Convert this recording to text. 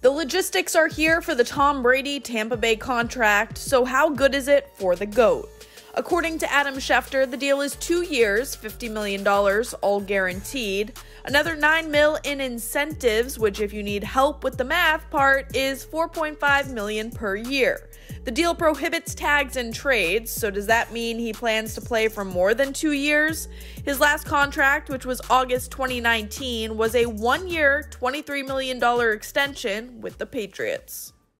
The logistics are here for the Tom Brady Tampa Bay contract, so how good is it for the GOAT? According to Adam Schefter, the deal is 2 years, $50 million, all guaranteed. Another $9 million in incentives, which if you need help with the math part, is $4.5 million per year. The deal prohibits tags and trades, so does that mean he plans to play for more than 2 years? His last contract, which was August 2019, was a 1-year, $23 million extension with the Patriots.